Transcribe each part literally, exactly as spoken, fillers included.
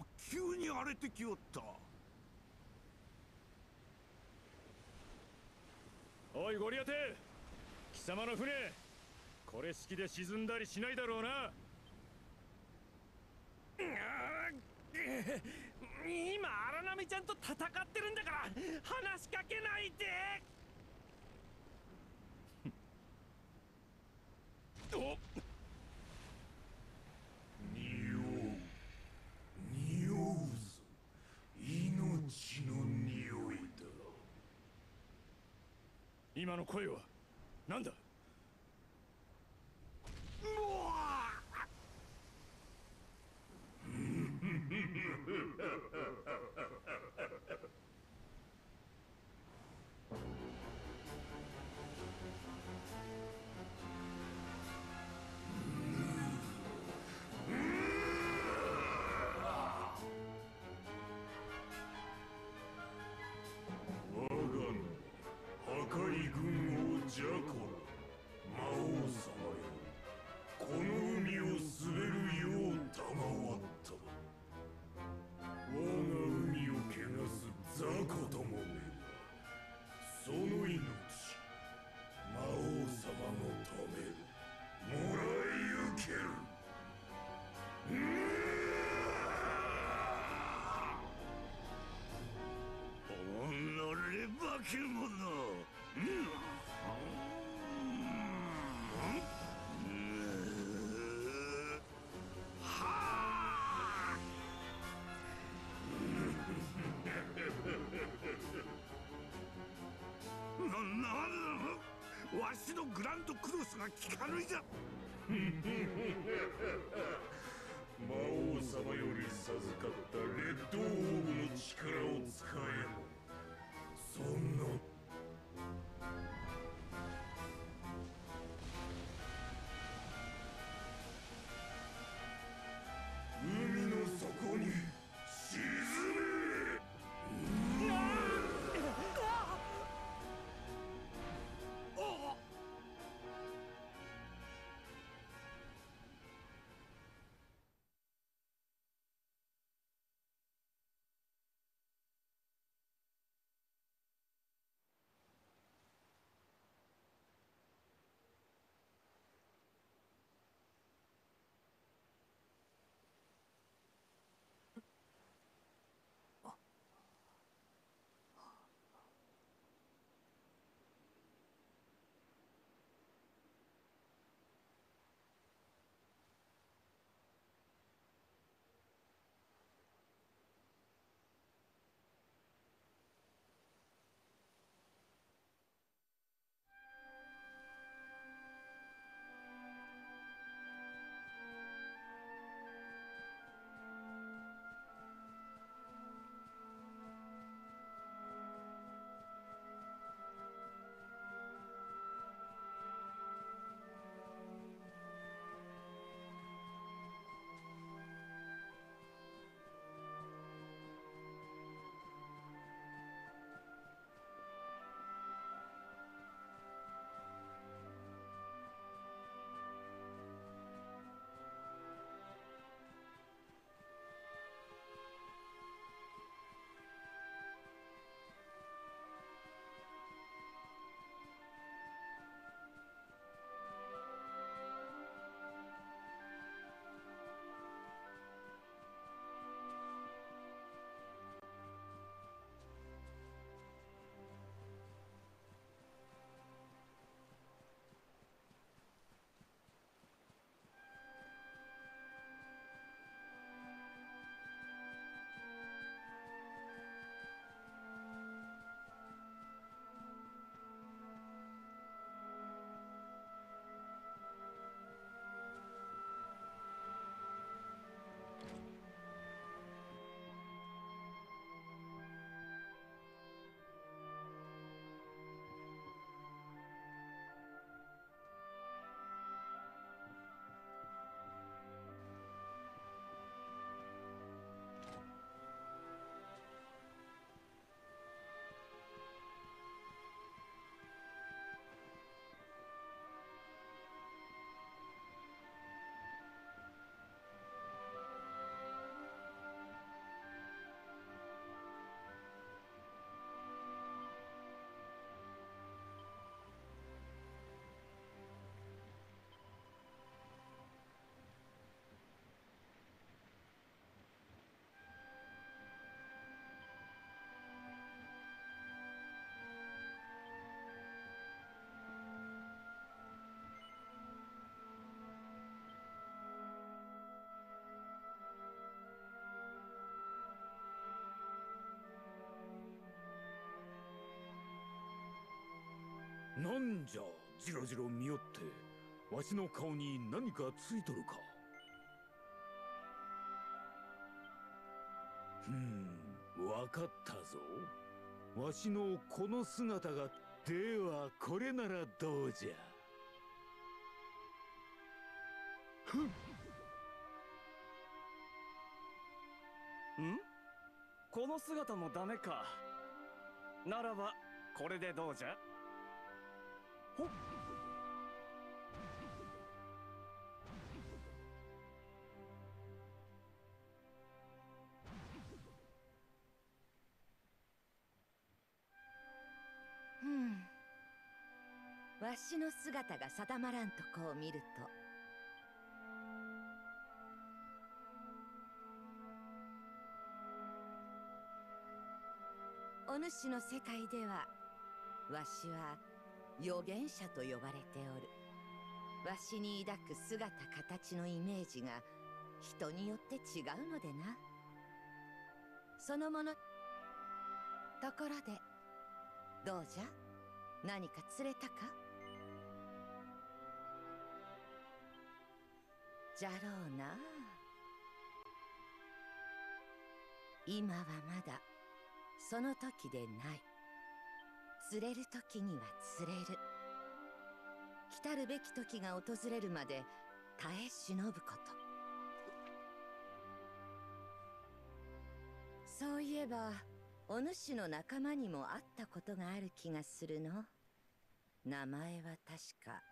急に荒れてきよった。 おいゴリアテ、貴様の船これ式で沈んだりしないだろうな。 今荒波ちゃんと戦ってるんだから話しかけないで。おっ、 匂う匂うぞ、命の匂いだ。 今の声は何だ。 うわ我が名破壊軍王ジャコラ、魔王様よ、この海を滑るよう賜った。我が海を汚す雑魚どもめがその命魔王様のためもらい受ける。うおのれ化け物、うんな、なんだ、わしのグランドクロスが効かぬいじゃ。魔王様より授かったレッドオーブの力を使えばそんな海の底に沈め。 なんじゃじろじろ見よってわしの顔に何かついとるか。ふん、わかったぞ。わしのこの姿が。ではこれならどうじゃ。ふん。んこの姿もダメか。ならばこれでどうじゃ。ほっ。 ふん。わしの姿が定まらんとこを見ると、お主の世界ではわしは預言者と呼ばれておる。わしに抱く姿形のイメージが人によって違うのでな。そのもの。ところでどうじゃ、何か釣れたか。じゃろうな。今はまだその時でない。釣れる時には釣れる。来たるべき時が訪れるまで耐え忍ぶこと。そういえばお主の仲間にも会ったことがある気がするの。名前は確か。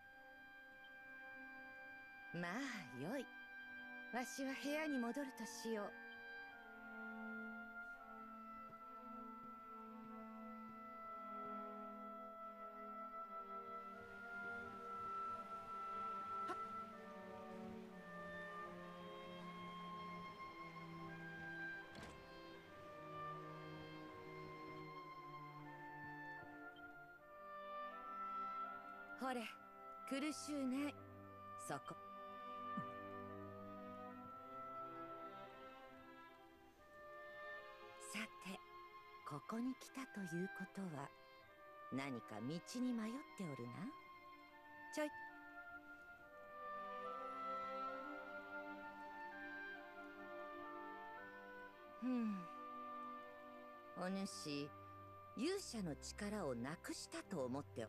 まあよい。わしは部屋に戻るとしよう。ほれ、苦しゅうない。そこ。さて、ここに来たということは何か道に迷っておるな。ちょい。ふん。お主、勇者の力をなくしたと思ってお。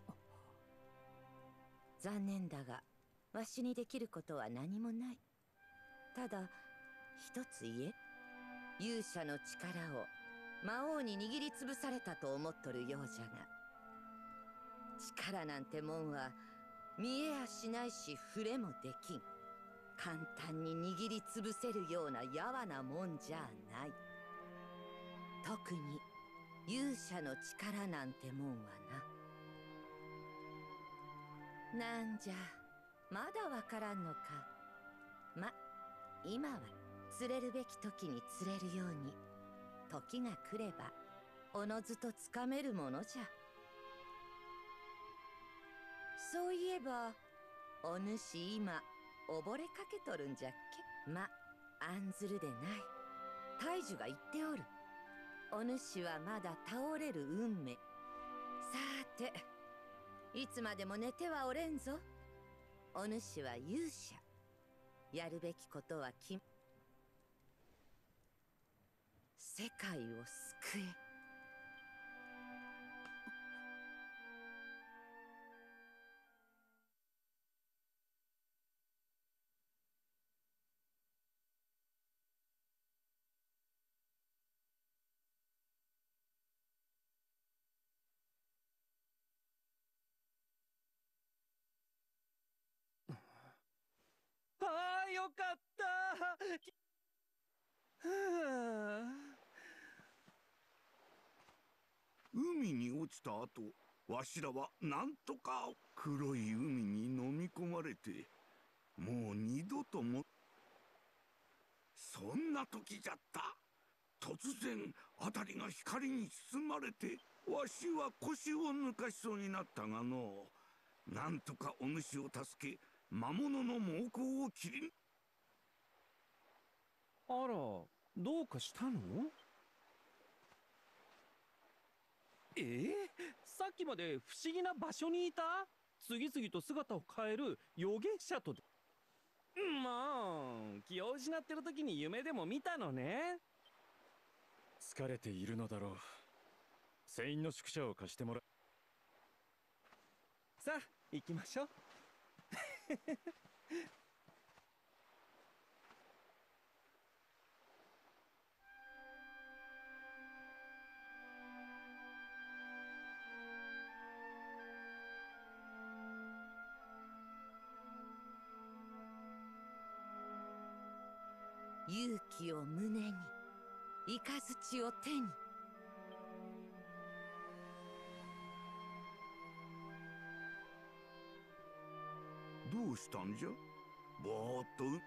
残念だが、わしにできることは何もない。ただ、一つ言え。勇者の力を魔王に握りつぶされたと思っとるようじゃが、力なんてもんは見えやしないし触れもできん。簡単に握りつぶせるようなやわなもんじゃない。特に勇者の力なんてもんはな。なんじゃ、まだわからんのか。ま、今は釣れるべき時に釣れるように、時が来ればおのずとつかめるものじゃ。そういえばお主今溺れかけとるんじゃっけ。ま、案ずるでない。大樹が言っておる。お主はまだ倒れる運命。さーて、いつまでも寝てはおれんぞ。お主は勇者。やるべきことはき世界を救え。 ああ、よかった。はあ。 海に落ちた後、わしらはなんとか黒い海に飲み込まれて、もう二度とも。そんな時じゃった。突然辺りが光に包まれて、わしは腰を抜かしそうになったがのう、なんとかお主を助け魔物の猛攻を切り。 あら、どうかしたの？ えー、さっきまで不思議な場所にいた次々と姿を変える預言者とで。まあ気を失ってる時に夢でも見たのね。 疲れているのだろう。船員の宿舎を貸してもら。 さあ行きましょう。 勇気を胸に、雷を手に。 どうしたんじゃ？ぼーっとう。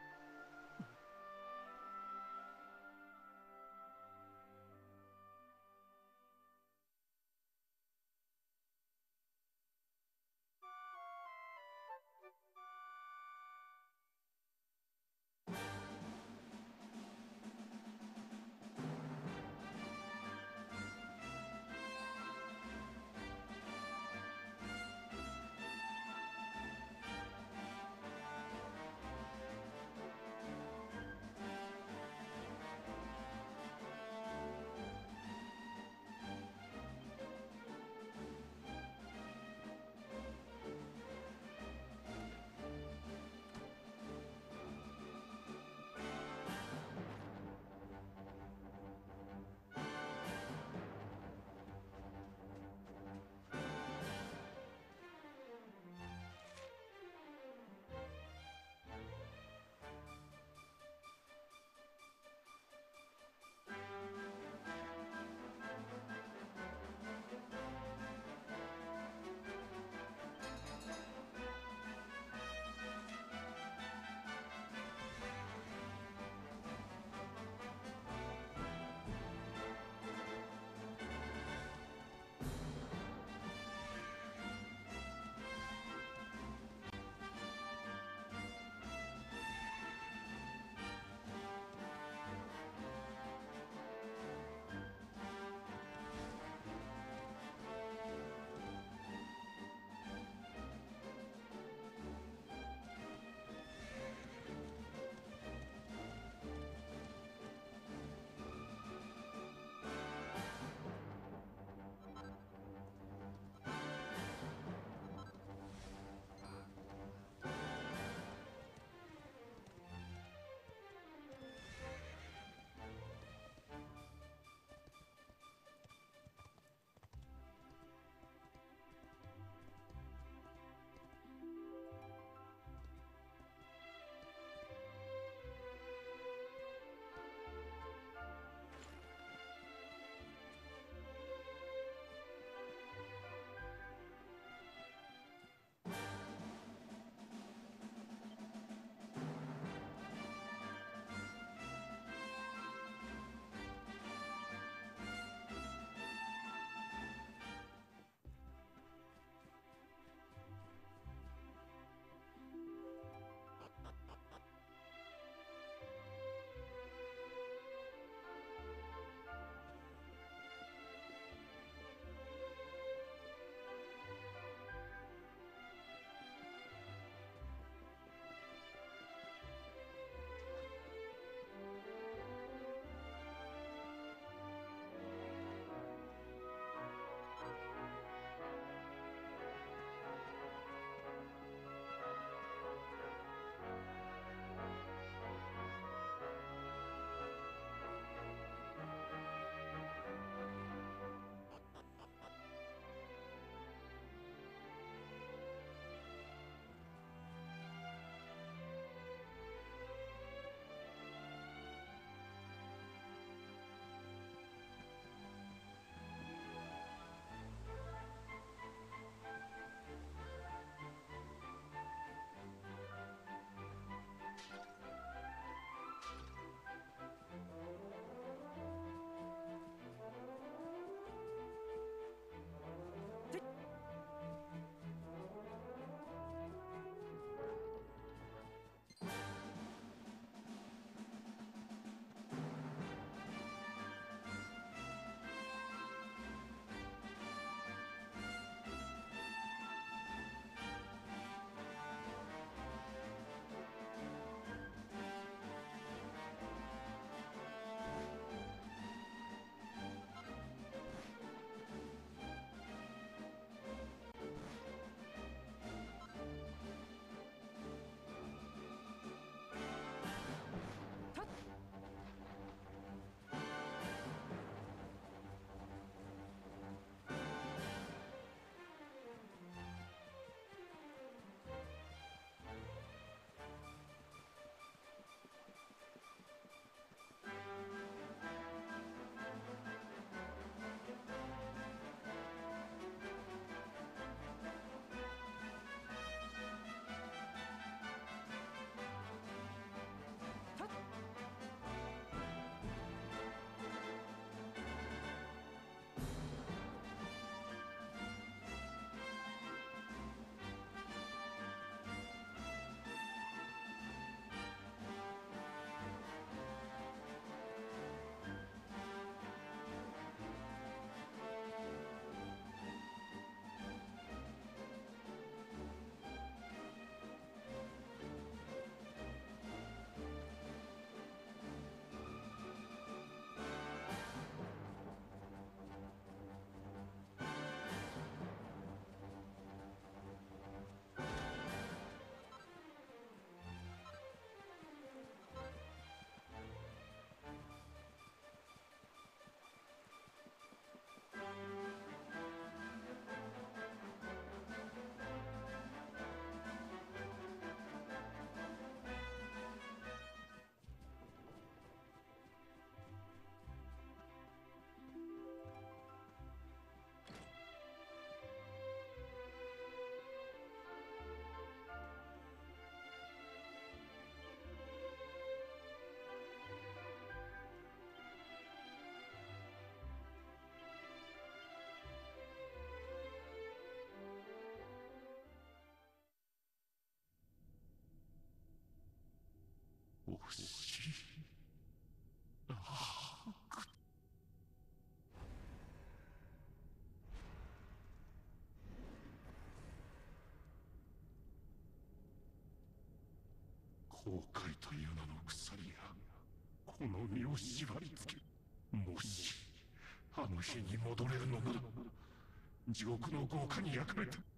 崩壊という名の鎖がこの身を縛り付け、もしあの日に戻れるのなら地獄の豪華に役目て。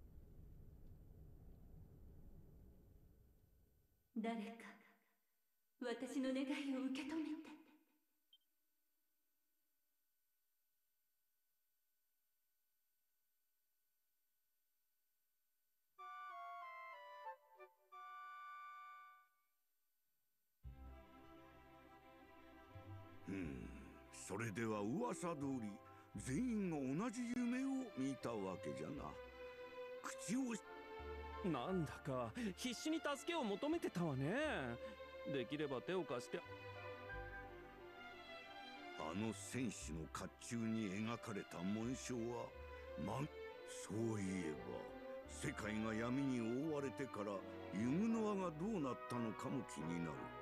誰か私の願いを受け止めて。 うん、それでは噂通り全員が同じ夢を見たわけじゃな。口をなんだか必死に助けを求めてたわね。できれば手を貸して。 あの戦士の甲冑に描かれた紋章はま、そういえば世界が闇に覆われてからユグノアがどうなったのかも気になる。